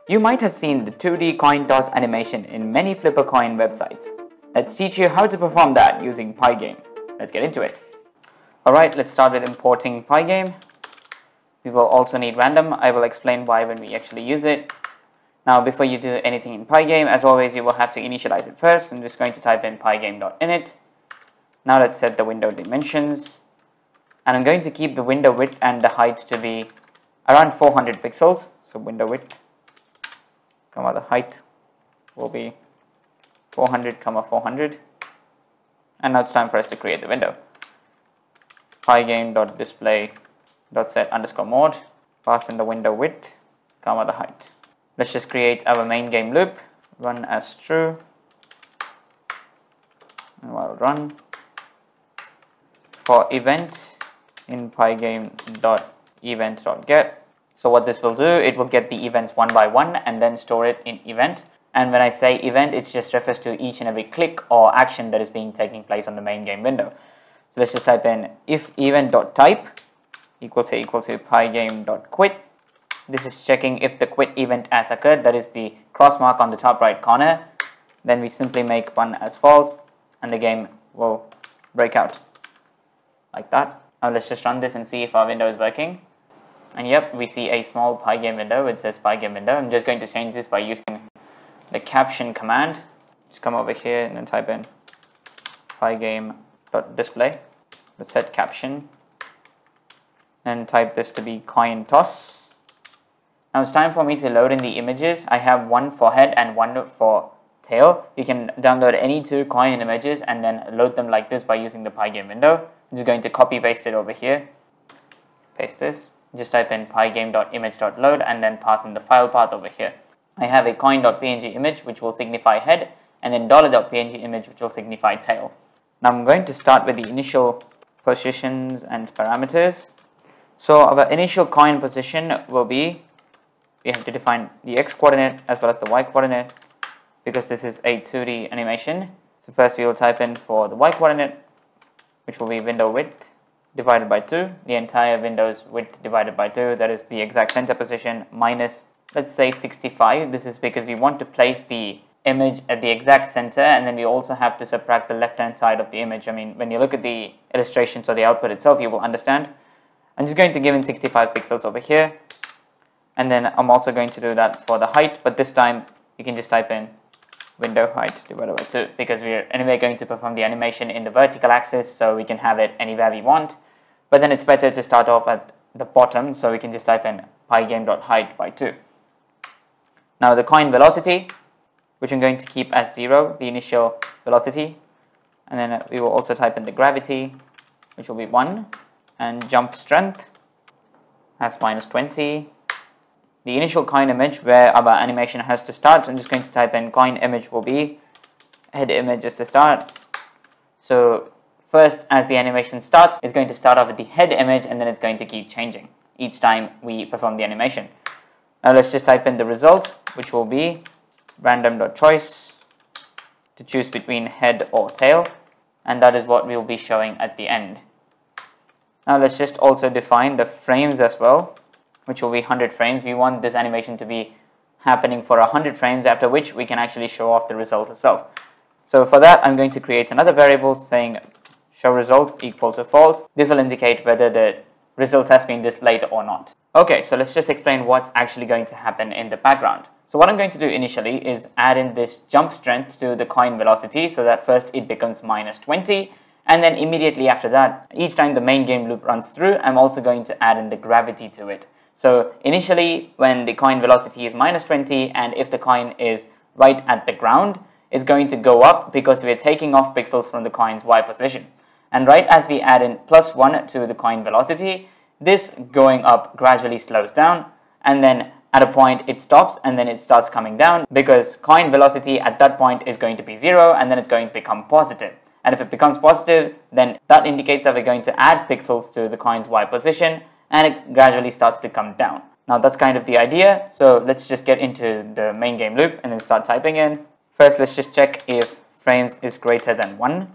You might have seen the 2D coin toss animation in many flipper coin websites. Let's teach you how to perform that using Pygame. Let's get into it. Alright, let's start with importing Pygame. We will also need random. I will explain why when we actually use it. Now before you do anything in Pygame, as always you will have to initialize it first. I'm just going to type in pygame.init. Now let's set the window dimensions. And I'm going to keep the window width and the height to be around 400 pixels. So window width, the height will be 400, 400. And now it's time for us to create the window. Pygame.display.set_mode, pass in the window width, the height. Let's just create our main game loop, run as true, and while run. For event in pygame.event.get. So what this will do, it will get the events one by one and then store it in event. And when I say event, it just refers to each and every click or action that is taking place on the main game window. So let's just type in if event.type equal to pygame.quit. This is checking if the quit event has occurred, that is the cross mark on the top right corner. Then we simply make one as false and the game will break out like that. Now let's just run this and see if our window is working. And yep, we see a small Pygame window. It says Pygame window. I'm just going to change this by using the caption command. Just come over here and then type in pygame.display. Let's set caption and type this to be coin toss. Now it's time for me to load in the images. I have one for head and one for tail. You can download any two coin images and then load them like this by using the Pygame window. I'm just going to copy paste it over here. Paste this. Just type in pygame.image.load and then pass in the file path over here. I have a coin.png image which will signify head and then $.png image which will signify tail. Now I'm going to start with the initial positions and parameters. So our initial coin position will be, we have to define the x coordinate as well as the y coordinate because this is a 2D animation. So first we will type in for the y coordinate, which will be window width divided by 2, the entire window's width divided by 2, that is the exact center position, minus, let's say 65. This is because we want to place the image at the exact center, and then we also have to subtract the left hand side of the image. I mean, when you look at the illustrations or the output itself, you will understand. I'm just going to give in 65 pixels over here, and then I'm also going to do that for the height, but this time you can just type in window height divided by 2 because we're anyway going to perform the animation in the vertical axis, so we can have it anywhere we want. But then it's better to start off at the bottom, so we can just type in pygame.height by 2. Now the coin velocity, which I'm going to keep as 0, the initial velocity, and then we will also type in the gravity, which will be 1, and jump strength as -20. The initial coin image where our animation has to start, so I'm just going to type in coin image will be head image is the start. So first, as the animation starts, it's going to start off with the head image and then it's going to keep changing each time we perform the animation. Now let's just type in the result, which will be random.choice to choose between head or tail, and that is what we will be showing at the end. Now let's just also define the frames as well, which will be 100 frames. We want this animation to be happening for 100 frames, after which we can actually show off the result itself. So for that, I'm going to create another variable saying show result equal to false. This will indicate whether the result has been displayed or not. Okay, so let's just explain what's actually going to happen in the background. So what I'm going to do initially is add in this jump strength to the coin velocity, so that first it becomes -20, and then immediately after that, each time the main game loop runs through, I'm also going to add in the gravity to it. So initially, when the coin velocity is -20, and if the coin is right at the ground, it's going to go up because we're taking off pixels from the coin's y position. And right as we add in +1 to the coin velocity, this going up gradually slows down, and then at a point it stops and then it starts coming down because coin velocity at that point is going to be 0 and then it's going to become positive. And if it becomes positive, then that indicates that we're going to add pixels to the coin's y position and it gradually starts to come down. Now that's kind of the idea, so let's just get into the main game loop and then start typing in. First, let's just check if frames is greater than 1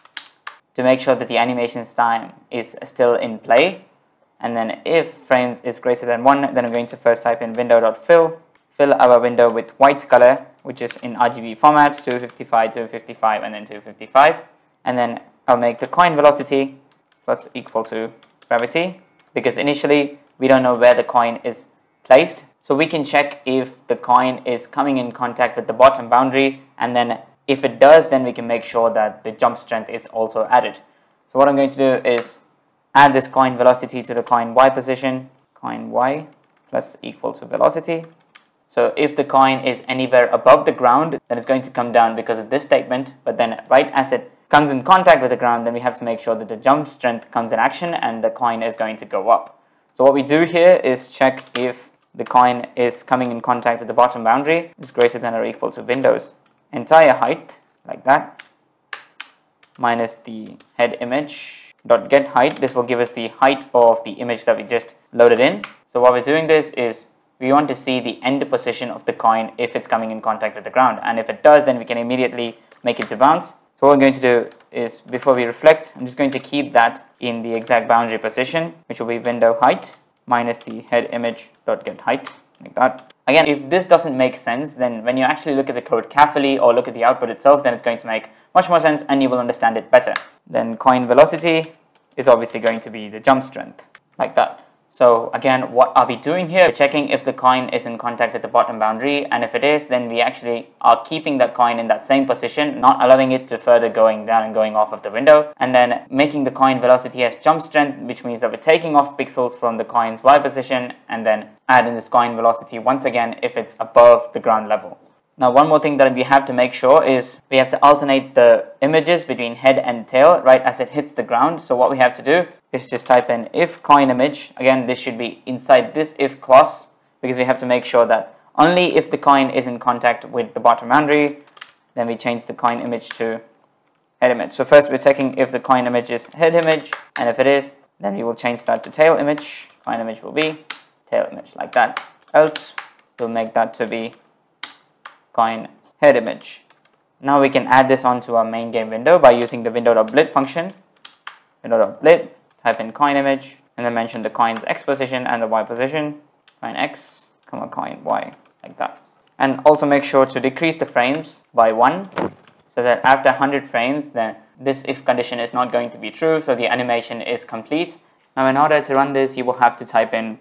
to make sure that the animation's time is still in play. And then if frames is greater than 1, then I'm going to first type in window.fill fill our window with white color, which is in RGB format, 255, 255, and then 255. And then I'll make the coin velocity plus equal to gravity, because initially we don't know where the coin is placed. So we can check if the coin is coming in contact with the bottom boundary, and then if it does, then we can make sure that the jump strength is also added. So what I'm going to do is add this coin velocity to the coin Y position, coin Y plus equal to velocity. So if the coin is anywhere above the ground, then it's going to come down because of this statement, but then right as it comes in contact with the ground, then we have to make sure that the jump strength comes in action and the coin is going to go up. So what we do here is check if the coin is coming in contact with the bottom boundary is greater than or equal to window's entire height, like that, minus the head image dot get height. This will give us the height of the image that we just loaded in. So while we're doing this is we want to see the end position of the coin if it's coming in contact with the ground, and if it does, then we can immediately make it to bounce. So what we're going to do is, before we reflect, I'm just going to keep that in the exact boundary position, which will be window height minus the head image dot get height, like that. Again, if this doesn't make sense, then when you actually look at the code carefully or look at the output itself, then it's going to make much more sense and you will understand it better. Then coin velocity is obviously going to be the jump strength, like that. So again, what are we doing here? We're checking if the coin is in contact with the bottom boundary, and if it is, then we actually are keeping that coin in that same position, not allowing it to further going down and going off of the window, and then making the coin velocity as jump strength, which means that we're taking off pixels from the coin's Y position and then adding this coin velocity once again if it's above the ground level. Now, one more thing that we have to make sure is we have to alternate the images between head and tail right as it hits the ground. So what we have to do is just type in if coin image. Again, this should be inside this if clause, because we have to make sure that only if the coin is in contact with the bottom boundary, then we change the coin image to head image. So first we're checking if the coin image is head image, and if it is, then we will change that to tail image. Coin image will be tail image, like that. Else we'll make that to be coin head image. Now we can add this onto our main game window by using the window.blit function. Window.blit, type in coin image, and then mention the coin's X position and the Y position, coin X, coin Y, like that. And also make sure to decrease the frames by 1, so that after 100 frames, then this if condition is not going to be true, so the animation is complete. Now in order to run this, you will have to type in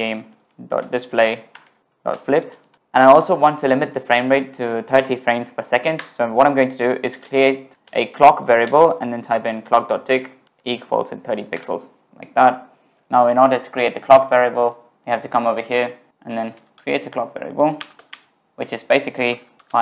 pygame.display.flip. And I also want to limit the frame rate to 30 frames per second. So what I'm going to do is create a clock variable and then type in clock.tick equal to 30 pixels, like that. Now in order to create the clock variable, you have to come over here and then create a clock variable, which is basically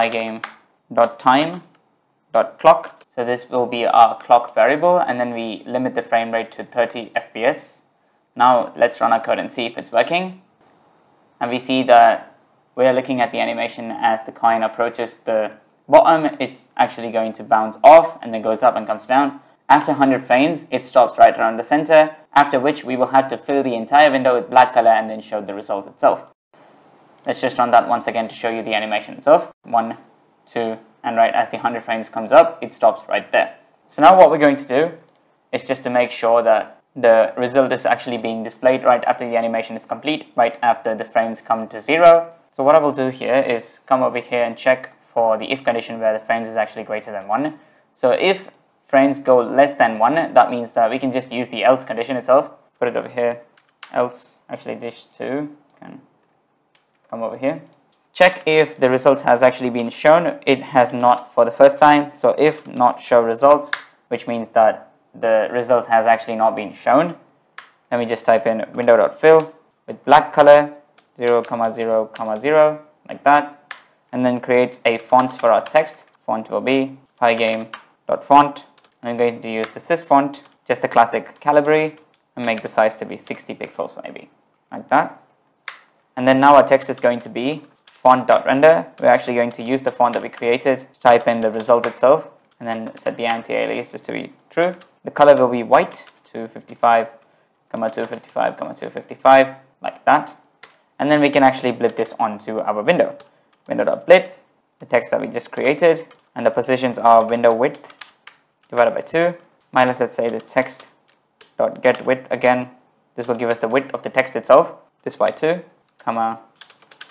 pygame.time.clock. So this will be our clock variable, and then we limit the frame rate to 30 FPS. Now let's run our code and see if it's working. And we see that we are looking at the animation as the coin approaches the bottom. It's actually going to bounce off and then goes up and comes down. After 100 frames, it stops right around the center, after which we will have to fill the entire window with black color and then show the result itself. Let's just run that once again to show you the animation itself. 1, 2, and right as the 100 frames comes up, it stops right there. So now what we're going to do is just to make sure that the result is actually being displayed right after the animation is complete, right after the frames come to 0. So what I will do here is come over here and check for the if condition where the frames is actually greater than 1. So if frames go less than 1, that means that we can just use the else condition itself. Put it over here, else, actually this too can come over here. Check if the result has actually been shown. It has not for the first time. So if not show result, which means that the result has actually not been shown, then we just type in window.fill with black color 0, 0, 0, like that, and then create a font for our text. Font will be pygame.font. I'm going to use the sys font, just the classic Calibri, and make the size to be 60 pixels maybe, like that. And then now our text is going to be font.render. We're actually going to use the font that we created, type in the result itself, and then set the anti-aliases to be true. The color will be white, 255, 255, 255, like that. And then we can actually blit this onto our window. Window.blit, the text that we just created, and the positions are window width divided by 2, minus, let's say, the text.getWidth again. This will give us the width of the text itself, this by 2, comma,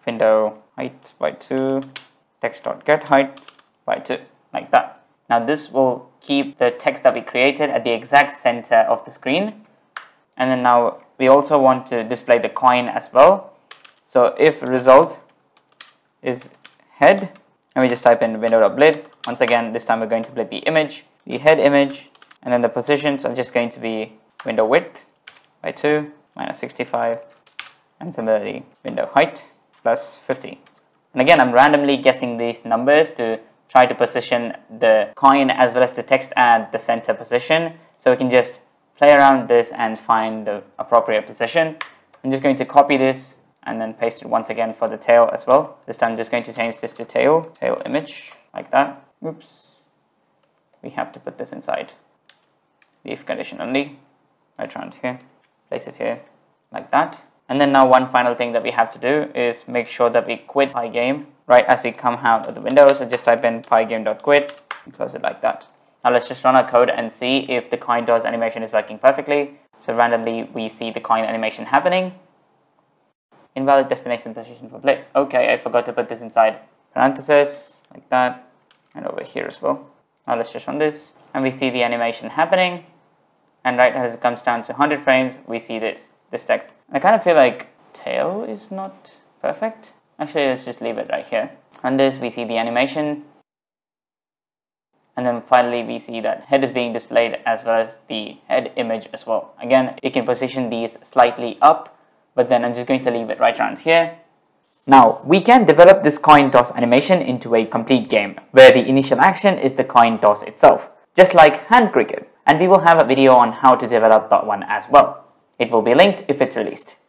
window height by 2, text.get height by 2, like that. Now this will keep the text that we created at the exact center of the screen. And then now we also want to display the coin as well. So if result is head, and we just type in window.blid. Once again, this time we're going to blid the image, the head image, and then the positions are just going to be window width by 2 minus 65, and similarly window height plus 50. And again, I'm randomly guessing these numbers to try to position the coin as well as the text at the center position. So we can just play around this and find the appropriate position. I'm just going to copy this and then paste it once again for the tail as well. This time I'm just going to change this to tail image, like that. Oops. We have to put this inside the if condition only, right around here. Place it here, like that. And then now one final thing that we have to do is make sure that we quit Pygame right as we come out of the window. So just type in pygame.quit and close it like that. Now let's just run our code and see if the coin toss animation is working perfectly. So randomly we see the coin animation happening. Invalid destination position for blid. Okay, I forgot to put this inside parentheses, like that, and over here as well. Now let's just run this, and we see the animation happening. And right as it comes down to 100 frames, we see this text. I kind of feel like tail is not perfect. Actually, let's just leave it right here. On this, we see the animation. And then finally, we see that head is being displayed as well as the head image as well. Again, you can position these slightly up, but then I'm just going to leave it right around here. Now, we can develop this coin toss animation into a complete game, where the initial action is the coin toss itself, just like hand cricket. And we will have a video on how to develop that one as well. It will be linked if it's released.